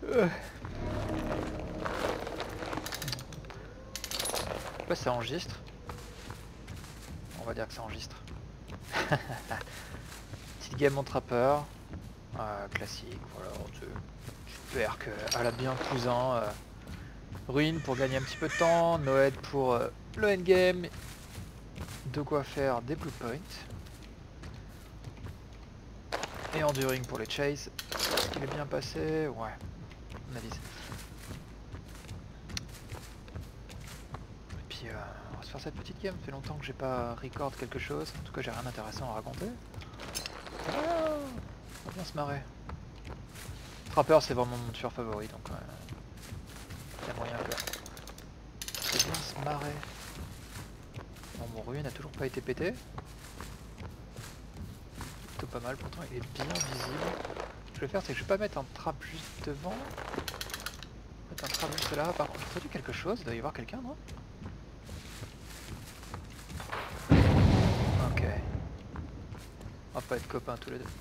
sais pas si ça enregistre. On va dire que ça enregistre. Petite game en trappeur. Classique, voilà. Super que à la bien cousin. Ruine pour gagner un petit peu de temps. Noed pour le endgame. De quoi faire des blue points. Et enduring pour les chases. Est-ce qu'il est bien passé? Ouais, on avise. Et puis on va se faire cette petite game. Ça fait longtemps que j'ai pas record quelque chose. En tout cas j'ai rien d'intéressant à raconter. Ah, on va bien se marrer. Trapper c'est vraiment mon tueur favori, donc il y a moyen que c'est bien se marrer. Bon, mon ruine n'a toujours pas été pété. Plutôt pas mal, pourtant il est bien visible. Ce que je vais faire c'est que je vais pas mettre un trap juste devant. Mettre un trap juste là. Par contre, j'ai entendu quelque chose, il doit y avoir quelqu'un, non? Ok. On va pas être copains tous les deux.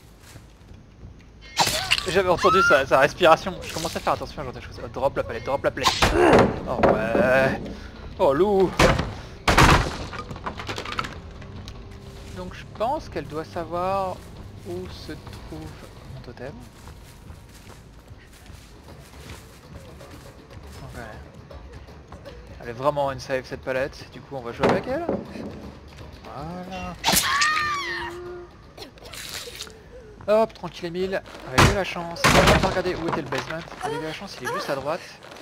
J'avais entendu sa respiration. Je commence à faire attention à genre de choses. Oh, drop la palette, drop la palette. Oh ouais. Oh loup. Donc je pense qu'elle doit savoir où se trouve mon totem. Ok. Elle est vraiment une save cette palette. Du coup on va jouer avec elle. Voilà. Hop, tranquille Emile, avec de la chance. On va regarder où était le basement. Avec de la chance, il est juste à droite.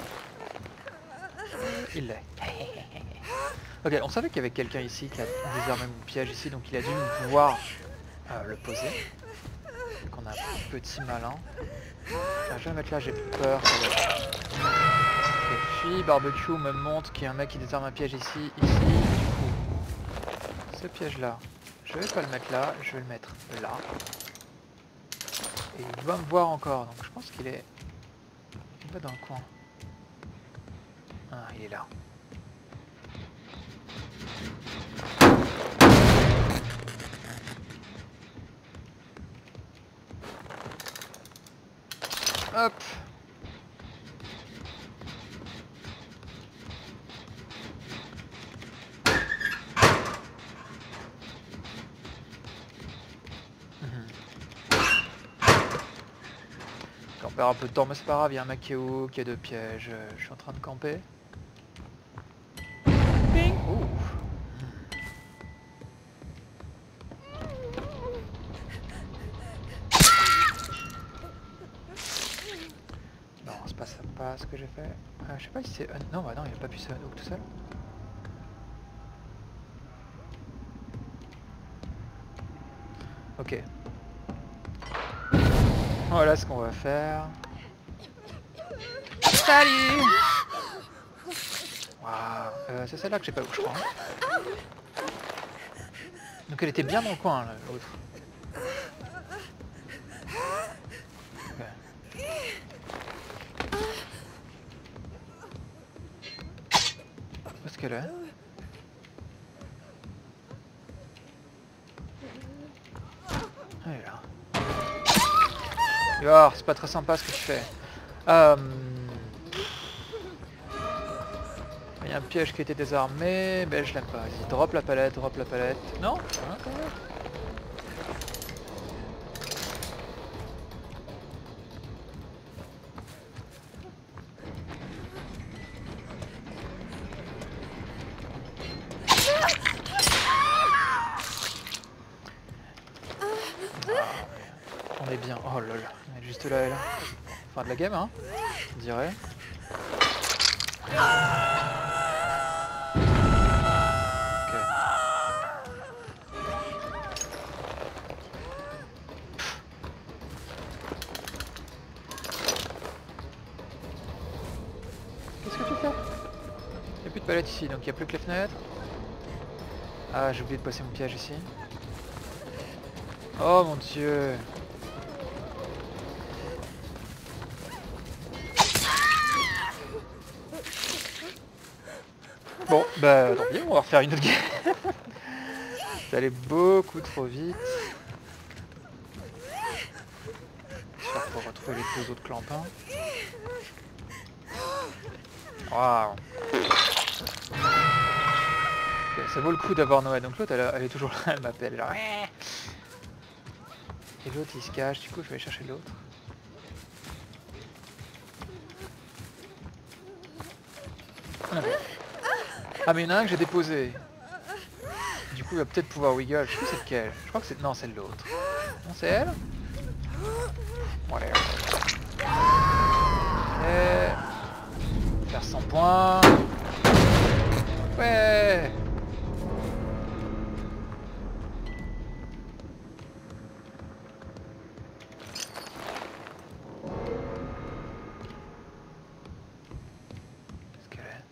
Il l'est. Ok, on savait qu'il y avait quelqu'un ici qui a désarmé mon piège ici, donc il a dû me voir le poser. Donc on a un petit malin. Je vais mettre là, j'ai peur. Ok, puis barbecue me montre qu'il y a un mec qui désarme un piège ici. Du coup, ce piège là, je vais pas le mettre là, je vais le mettre là. Et il doit me voir encore, donc je pense qu'il est... Il va dans le coin. Ah, il est là. Hop. On perd un peu de temps, mais c'est pas grave, il y a un mec qui est où, qui a deux pièges, je suis en train de camper. Ping. Ouh. Non, c'est pas sympa ce que j'ai fait. Je sais pas si c'est... non, bah non, il a pas pu se hook tout seul. Ok. Voilà ce qu'on va faire. Salut. Waouh, c'est celle-là que j'ai pas eu, je crois. Hein. Donc elle était bien dans le coin, l'autre. Okay. Où est-ce qu'elle est? Elle est là. Oh, c'est pas très sympa ce que tu fais. Il y a un piège qui était désarmé, ben je l'aime pas. Vas-y, drop la palette, drop la palette. Non, hein, quand même. On est bien. Oh lol, on est juste là et là. Fin de la game, hein, je dirais. Qu'est-ce que tu fais? Il n'y a plus de palette ici, donc il n'y a plus que les fenêtres. Ah, j'ai oublié de passer mon piège ici. Oh mon dieu. Bon, bah tant pis, on va refaire une autre game. C'est allé beaucoup trop vite. J'espère qu'on va retrouver les deux autres clampins. Waouh. Ok, ça vaut le coup d'avoir Noël. Donc l'autre elle est toujours là, elle m'appelle. Genre... Et l'autre il se cache, du coup je vais aller chercher l'autre. Ah mais il y en a un que j'ai déposé. Du coup il va peut-être pouvoir wiggle. Je sais plus c'est lequel. Je crois que c'est... Non c'est l'autre. Non c'est elle. Ouais. Et... Faire 100 points. Ouais. Est-ce qu'elle est...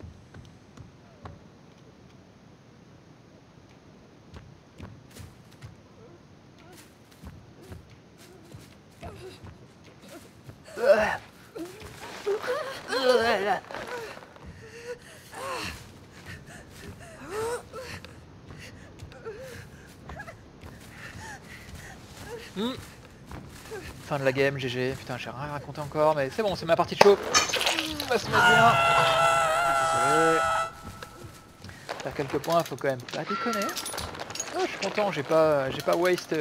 Fin de la game, GG. Putain, j'ai rien raconté encore, mais c'est bon, c'est ma partie de show. On va se mettre bien. Désolé. Faire quelques points, faut quand même pas déconner. Oh, je suis content, j'ai pas waste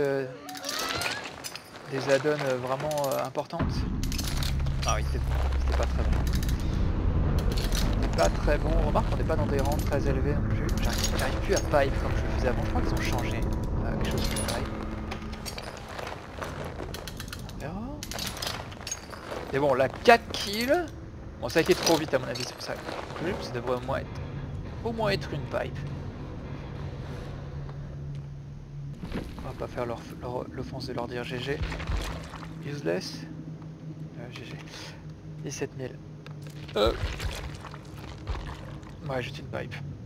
des add-ons vraiment importantes. Ah oui, c'était pas très bon. C'était pas très bon. Remarque qu'on n'est pas dans des rangs très élevés non plus. J'arrive plus à pipe comme je le faisais avant. Je crois qu'ils ont changé quelque chose sur le pipe. On verra. Mais bon, la 4 kills. Bon, ça a été trop vite à mon avis, c'est pour ça. Ça devrait au moins être une pipe. On va pas faire l'offense de leur dire GG. Useless. GG. 17 000. Ouais, juste une pipe.